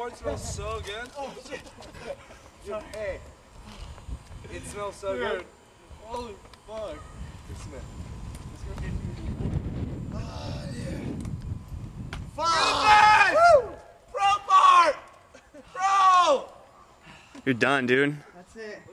fart smells so good. Oh shit. Dude, hey. It smells so good. Holy fuck. Good smell. Ah, yeah. Fuck! Pro fart! Bro! You're done, dude. That's it.